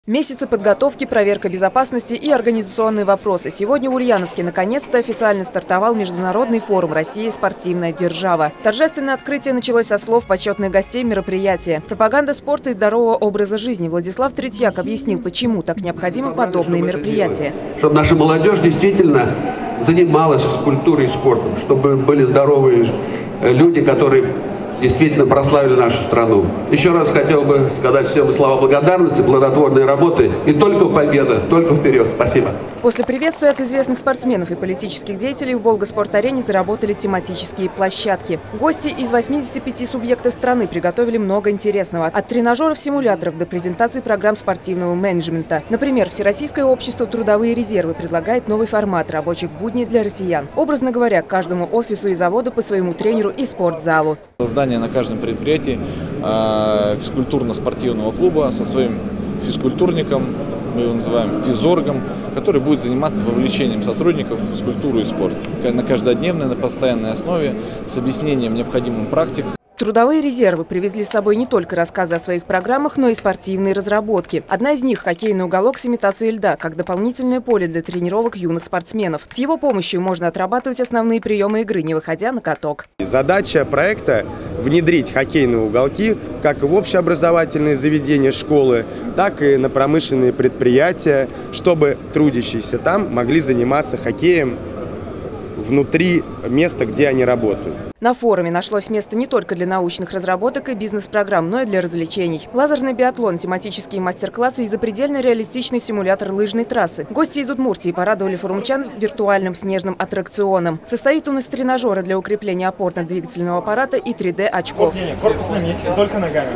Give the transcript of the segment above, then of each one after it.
Месяцы подготовки, проверка безопасности и организационные вопросы. Сегодня в Ульяновске наконец-то официально стартовал Международный форум «Россия – спортивная держава». Торжественное открытие началось со слов почетных гостей мероприятия. Пропаганда спорта и здорового образа жизни. Владислав Третьяк объяснил, почему так необходимы подобные мероприятия. Чтобы наша молодежь действительно занималась культурой и спортом, чтобы были здоровые люди, которые действительно прославили нашу страну. Еще раз хотел бы сказать всем слова благодарности, плодотворной работы и только победа, только вперед. Спасибо. После приветствия от известных спортсменов и политических деятелей в Волга-спорт-арене заработали тематические площадки. Гости из 85 субъектов страны приготовили много интересного. От тренажеров-симуляторов до презентации программ спортивного менеджмента. Например, Всероссийское общество «Трудовые резервы» предлагает новый формат рабочих будней для россиян. Образно говоря, каждому офису и заводу по своему тренеру и спортзалу. Создание на каждом предприятии физкультурно-спортивного клуба со своим физкультурником, мы его называем физоргом, который будет заниматься вовлечением сотрудников в физкультуру и спорт на каждодневной, на постоянной основе, с объяснением необходимых практик. Трудовые резервы привезли с собой не только рассказы о своих программах, но и спортивные разработки. Одна из них – хоккейный уголок с имитацией льда, как дополнительное поле для тренировок юных спортсменов. С его помощью можно отрабатывать основные приемы игры, не выходя на каток. Задача проекта – внедрить хоккейные уголки как в общеобразовательные заведения школы, так и на промышленные предприятия, чтобы трудящиеся там могли заниматься хоккеем внутри места, где они работают. На форуме нашлось место не только для научных разработок и бизнес-программ, но и для развлечений. Лазерный биатлон, тематические мастер-классы и запредельно реалистичный симулятор лыжной трассы. Гости из Удмуртии порадовали форумчан виртуальным снежным аттракционом. Состоит он из тренажера для укрепления опорно-двигательного аппарата и 3D-очков. Корпус на месте, только ногами.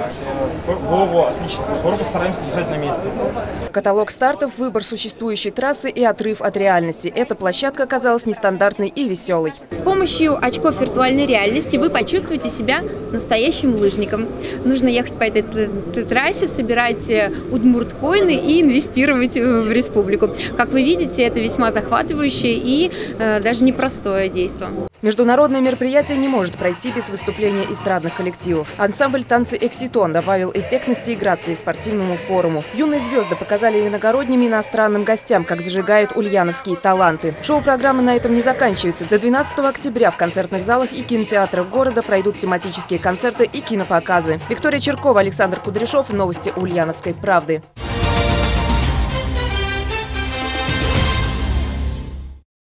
Отлично. Корпус стараемся держать на месте. Каталог стартов, выбор существующей трассы и отрыв от реальности. Эта площадка оказалась нестандартной и веселой. С помощью очков виртуальной реальности вы почувствуете себя настоящим лыжником. Нужно ехать по этой трассе, собирать удмурткоины и инвестировать в республику. Как вы видите, это весьма захватывающее и даже непростое действие. Международное мероприятие не может пройти без выступления эстрадных коллективов. Ансамбль «Танцы Экситон» добавил эффектности и грации спортивному форуму. Юные звезды показали иногородним и иностранным гостям, как зажигают ульяновские таланты. Шоу-программа на этом не заканчивается. До 12 октября в концертных залах и кинотеатрах города пройдут тематические концерты и кинопоказы. Виктория Черкова, Александр Кудряшов. Новости Ульяновской правды.